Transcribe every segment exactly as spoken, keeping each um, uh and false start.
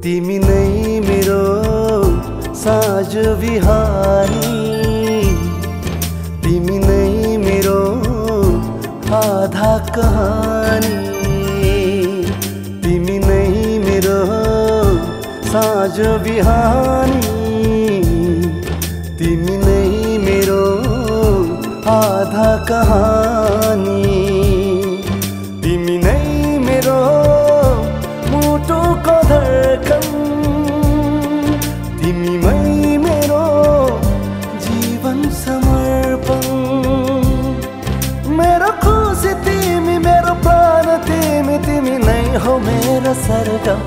तिमी नै मेरो साँझ बिहानी, तिमी नै मेरो आधा कहानी, तिमी नै मेरो साँझ बिहानी, तिमी नै मेरो आधा कहानी, तिमी नै मेरो मुटुको धड्कन, तिमीमै मेरो जीवन समर्पण, मेरो खुसी तिमी, मेरो प्राण तिमी, तिमी नै हो मेरो सरगम।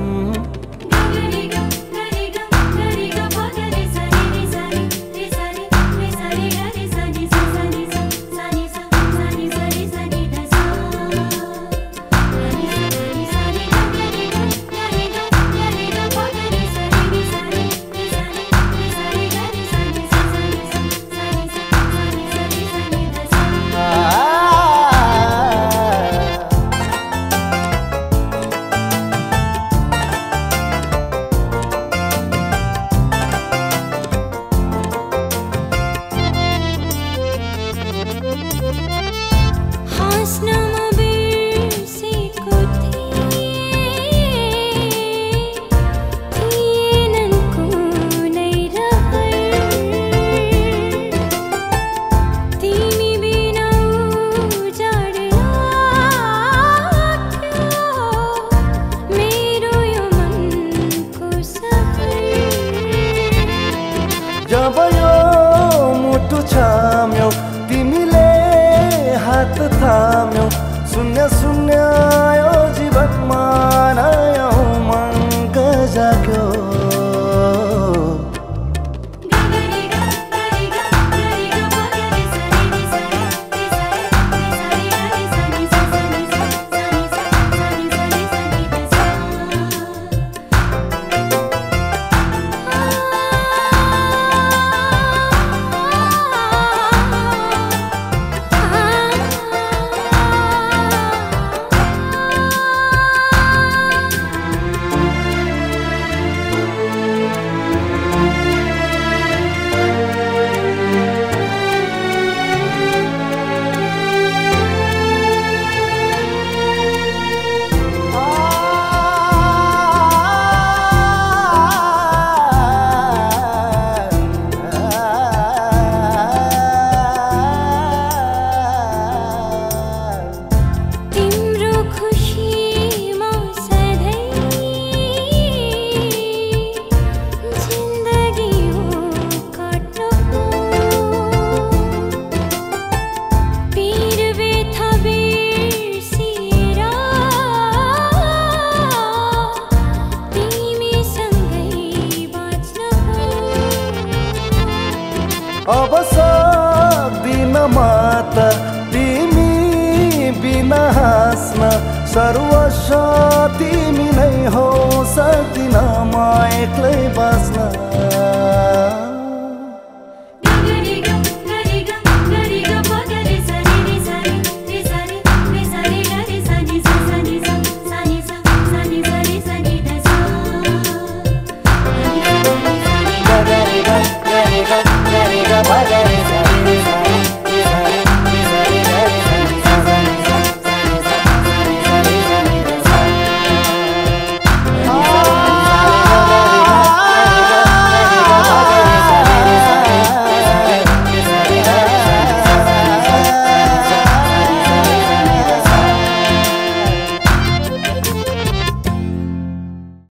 जब यो मुटु छाम्यौ तिमीले हात थाम्यौ, शून्य शून्य यो जीवनमा नयाँ उमङ्ग जाग्यो। अब सक्दिन माता तिमी बिना हाँस्न, सर्वस्व तिमी नै हो, सक्दिन म एक्लै बाँच्न।